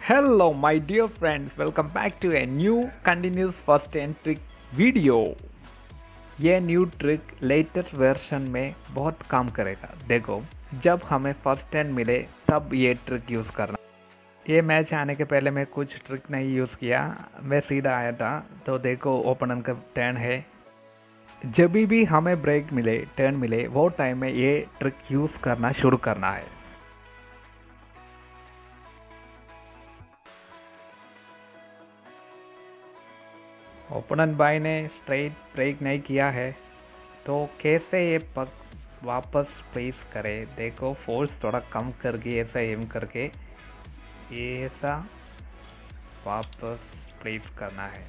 Hello, my dear friends. Welcome back to a new continuous first and trick video. ये new trick latest version में बहुत काम करेगा। देखो, जब हमें फर्स्ट हैंड मिले तब ये ट्रिक यूज़ करना। ये मैच आने के पहले मैं कुछ ट्रिक नहीं यूज़ किया, मैं सीधा आया था। तो देखो, ओपनर का टर्न है। जब भी हमें ब्रेक मिले, टर्न मिले, वो टाइम में ये ट्रिक यूज़ करना शुरू करना है। ओपनर बाय ने स्ट्रेट ब्रेक नहीं किया है, तो कैसे ये पक वापस प्लेस करे। देखो, फोर्स थोड़ा कम करके ऐसा एम करके ये ऐसा वापस प्लेस करना है।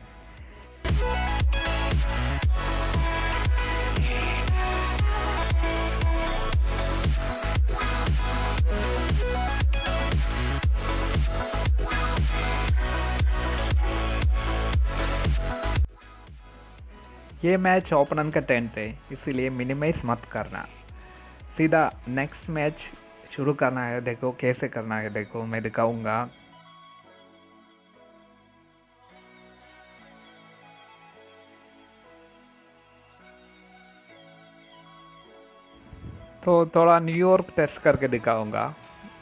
ये मैच ओपनर का टेंट है, इसीलिए मिनिमाइज मत करना, सीधा नेक्स्ट मैच शुरू करना है। देखो कैसे करना है, देखो मैं दिखाऊंगा। तो थोड़ा न्यूयॉर्क टेस्ट करके दिखाऊंगा।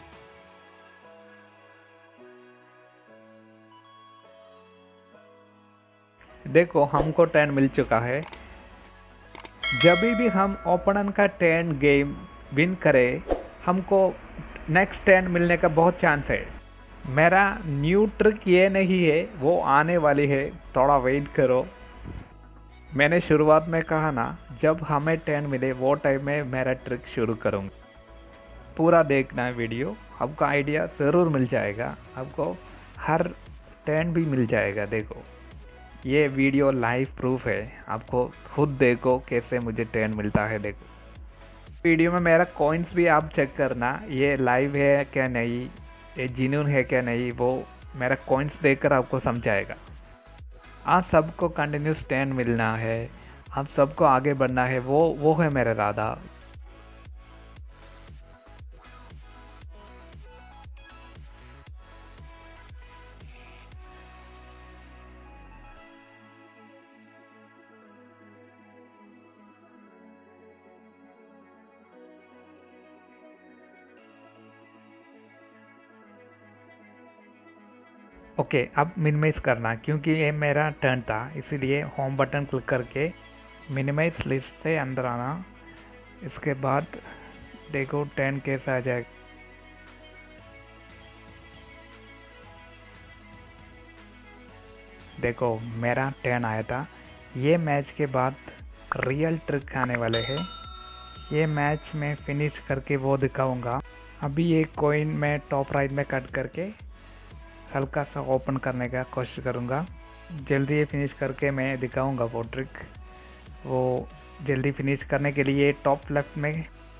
देखो, हमको 10 मिल चुका है। जब भी हम ओपनर का 10 गेम विन करें, हमको नेक्स्ट 10 मिलने का बहुत चांस है। मेरा न्यू ट्रिक ये नहीं है, वो आने वाली है, थोड़ा वेट करो। मैंने शुरुआत में कहा ना, जब हमें 10 मिले वो टाइम में मेरा ट्रिक शुरू करूँगा। पूरा देखना है वीडियो, आपको आइडिया ज़रूर मिल जाएगा, आपको हर 10 भी मिल जाएगा। देखो, ये वीडियो लाइव प्रूफ है, आपको खुद देखो कैसे मुझे 10 मिलता है। देखो वीडियो में मेरा कॉइन्स भी आप चेक करना, ये लाइव है क्या नहीं, ये जेन्युइन है क्या नहीं, वो मेरा कॉइन्स देखकर आपको समझाएगा। आप सबको कंटिन्यूस 10 मिलना है, आप सबको आगे बढ़ना है, वो है मेरा इरादा। ओके, अब मिनिमाइज़ करना, क्योंकि ये मेरा टर्न था, इसीलिए होम बटन क्लिक करके मिनिमाइज लिस्ट से अंदर आना। इसके बाद देखो 10 कैसा आ जाएगा। देखो मेरा 10 आया था। ये मैच के बाद रियल ट्रिक आने वाले हैं, ये मैच में फिनिश करके वो दिखाऊंगा। अभी ये कॉइन मैं टॉप राइट में कट करके हल्का सा ओपन करने का कोशिश करूँगा। जल्दी ये फिनिश करके मैं दिखाऊंगा वो ट्रिक। वो जल्दी फिनिश करने के लिए टॉप लेफ्ट में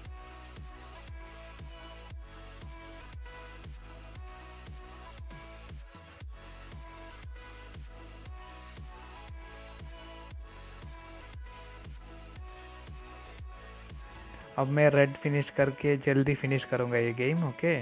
अब मैं रेड फिनिश करके जल्दी फिनिश करूँगा ये गेम। ओके,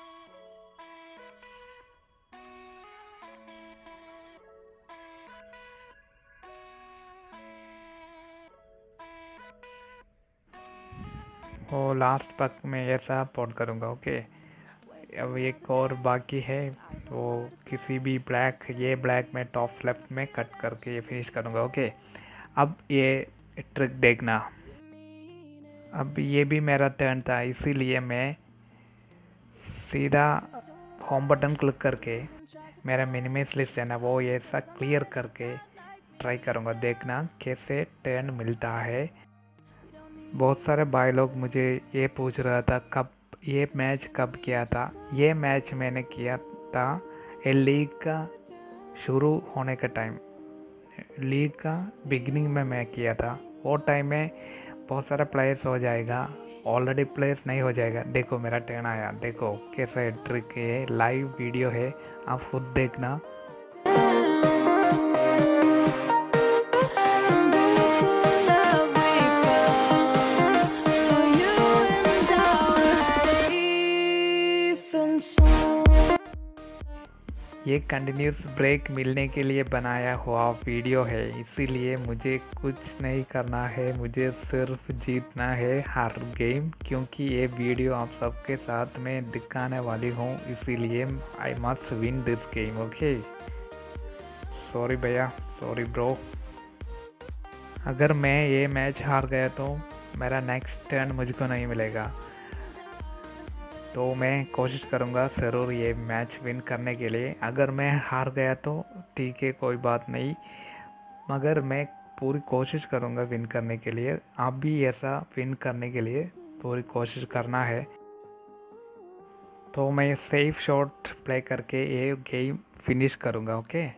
वो लास्ट पक में ऐसा पॉट करूँगा। ओके, अब एक और बाकी है, वो किसी भी ब्लैक, ये ब्लैक में टॉप लेफ्ट में कट करके ये फिनिश करूँगा। ओके, अब ये ट्रिक देखना। अब ये भी मेरा टर्न था, इसीलिए मैं सीधा होम बटन क्लिक करके मेरा मिनिमाइज लिस्ट है ना, वो ये ऐसा क्लियर करके ट्राई करूँगा। देखना कैसे टर्न मिलता है। बहुत सारे भाई लोग मुझे ये पूछ रहा था कब ये मैच कब किया था। ये मैच मैंने किया था ये लीग का शुरू होने का टाइम, लीग का बिगिनिंग में मैं किया था। वो टाइम में बहुत सारा प्लेयर्स हो जाएगा, ऑलरेडी प्लेयर्स नहीं हो जाएगा। देखो मेरा टर्न आया, देखो कैसा ट्रिक है, लाइव वीडियो है, आप खुद देखना। ये कंटिन्यूस ब्रेक मिलने के लिए बनाया हुआ वीडियो है, इसीलिए मुझे कुछ नहीं करना है, मुझे सिर्फ जीतना है हर गेम, क्योंकि ये वीडियो आप सबके साथ में दिखाने वाली हूँ, इसीलिए I must win this game. Okay, sorry भैया, सॉरी ब्रो। अगर मैं ये मैच हार गया तो मेरा नेक्स्ट टर्न मुझको नहीं मिलेगा, तो मैं कोशिश करूँगा ज़रूर ये मैच विन करने के लिए। अगर मैं हार गया तो ठीक है, कोई बात नहीं, मगर मैं पूरी कोशिश करूँगा विन करने के लिए। आप भी ऐसा विन करने के लिए पूरी कोशिश करना है। तो मैं सेफ शॉट प्ले करके ये गेम फिनिश करूँगा। ओके,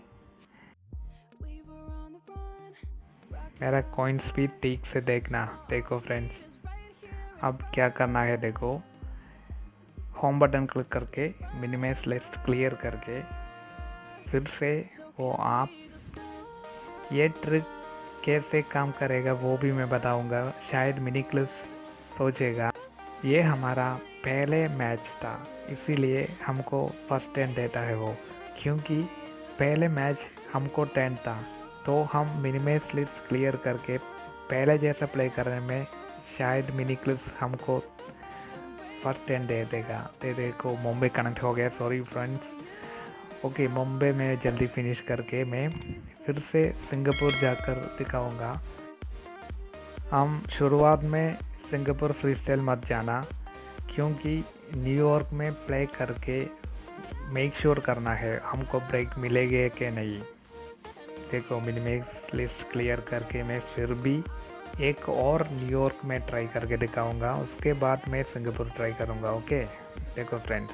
मेरा कॉइन स्पीड ठीक से देखना। देखो फ्रेंड्स, अब क्या करना है, देखो होम बटन क्लिक करके मिनिमाइज लिस्ट क्लियर करके फिर से वो आप ये ट्रिक कैसे काम करेगा वो भी मैं बताऊंगा। शायद मिनी क्लिप्स सोचेगा ये हमारा पहले मैच था, इसीलिए हमको फर्स्ट 10 देता है वो, क्योंकि पहले मैच हमको 10 था, तो हम मिनिमाइज लिस्ट क्लियर करके पहले जैसा प्ले करने में शायद मिनी क्लिप्स हमको फर्स्ट 10 दे देगा। देखो मुंबई कनेक्ट हो गया, सॉरी फ्रेंड्स। ओके, मुंबई में जल्दी फिनिश करके मैं फिर से सिंगापुर जाकर दिखाऊंगा। हम शुरुआत में सिंगापुर फ्री स्टाइल मत जाना, क्योंकि न्यूयॉर्क में प्ले करके मेक श्योर करना है हमको ब्रेक मिलेगा कि नहीं। देखो मिनिमाइज लिस्ट क्लियर करके मैं फिर भी एक और न्यूयॉर्क में ट्राई करके दिखाऊंगा, उसके बाद मैं सिंगापुर ट्राई करूंगा। ओके, देखो फ्रेंड्स,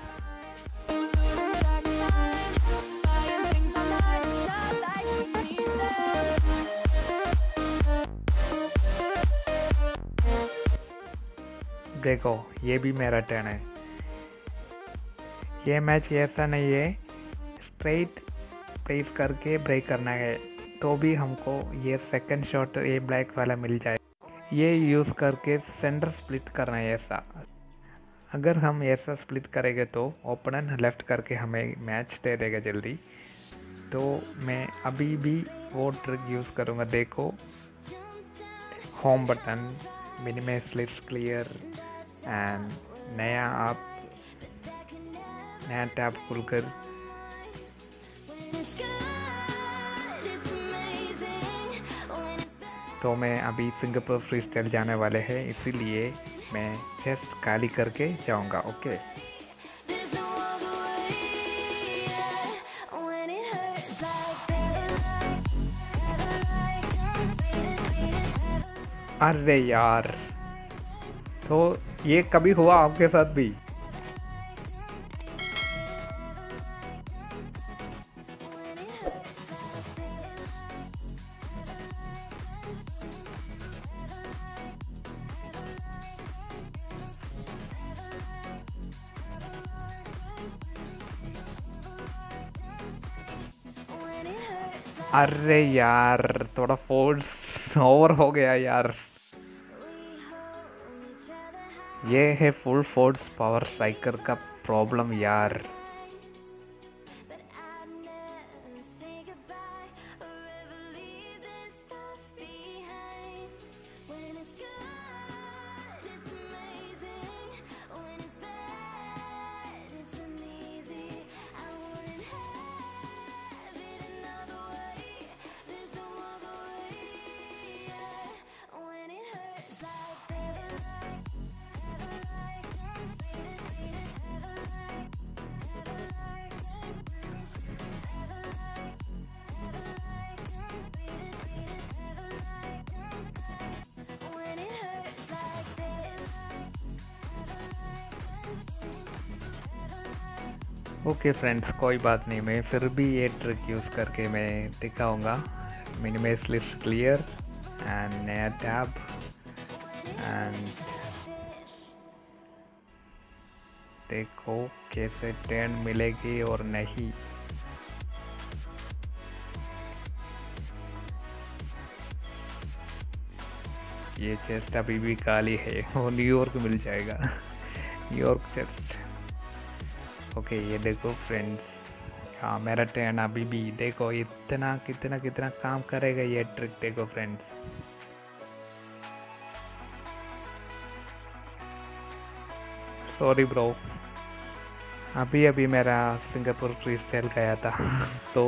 देखो ये भी मेरा टर्न है। ये मैच ऐसा नहीं है स्ट्रेट प्रेस करके ब्रेक करना है, तो भी हमको ये सेकंड शॉट ये ब्लैक वाला मिल जाए। ये यूज़ करके सेंटर स्प्लिट करना है ऐसा। अगर हम ऐसा स्प्लिट करेंगे तो ओपनर लेफ्ट करके हमें मैच दे देगा जल्दी, तो मैं अभी भी वो ट्रिक यूज़ करूँगा। देखो home button, minimize list clear and नया टैब खुलकर तो मैं अभी सिंगापुर फ्री स्टाइल जाने वाले हैं, इसीलिए मैं चेस्ट खाली करके जाऊंगा। ओके, अरे यार, तो ये कभी हुआ आपके साथ भी? अरे यार, थोड़ा फोर्स ओवर हो गया यार। ये है फुल फोर्स पावर साइकिल का प्रॉब्लम यार। ओके फ्रेंड्स, कोई बात नहीं, मैं फिर भी ये ट्रिक यूज़ करके मैं दिखाऊंगा। मिनिमाइज लिस्ट क्लियर एंड नया टैब एंड देखो कैसे टर्न मिलेगी और नहीं। ये चेस्ट अभी भी खाली है, वो न्यूयॉर्क मिल जाएगा। New York chest. ओके, ये देखो फ्रेंड्स, हाँ मेरा ट्रेन अभी भी देखो इतना कितना कितना काम करेगा ये ट्रिक देखो फ्रेंड्स। सॉरी ब्रो, अभी अभी मेरा सिंगापुर फ्री स्टाइल गया था तो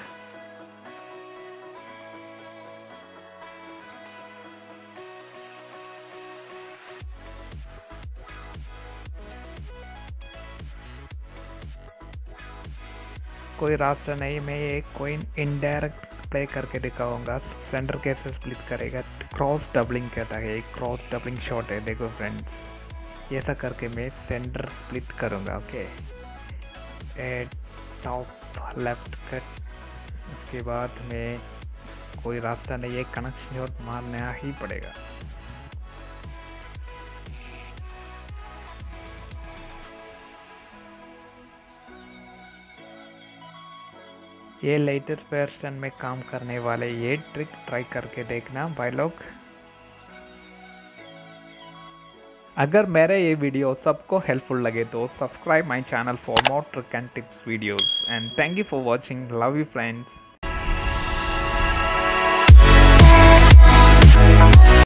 कोई रास्ता नहीं, मैं एक कोई इनडायरेक्ट प्ले करके दिखाऊंगा। सेंटर कैसे स्प्लिट करेगा, क्रॉस डबलिंग कहता है, एक क्रॉस डबलिंग शॉट है देखो फ्रेंड्स। ऐसा करके मैं सेंटर स्प्लिट करूंगा। ओके, टॉप लेफ्ट कट, उसके बाद में कोई रास्ता नहीं है, कनेक्शन शॉट मारना ही पड़ेगा। ये लेटेस्ट वर्जन में काम करने वाले ये ट्रिक ट्राई करके देखना भाई लोग। अगर मेरा ये वीडियो सबको हेल्पफुल लगे तो subscribe my channel for more trick and tips videos and thank you for watching. Love you friends.